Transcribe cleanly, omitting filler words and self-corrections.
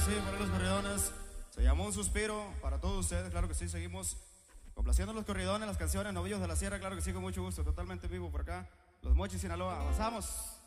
sí, por los corridones. Se llamó Un Suspiro para todos ustedes, claro que sí, seguimos complaciendo los corridones, las canciones, Novillos de la Sierra, claro que sí, con mucho gusto, totalmente vivo por acá. Los Mochis, Sinaloa, avanzamos.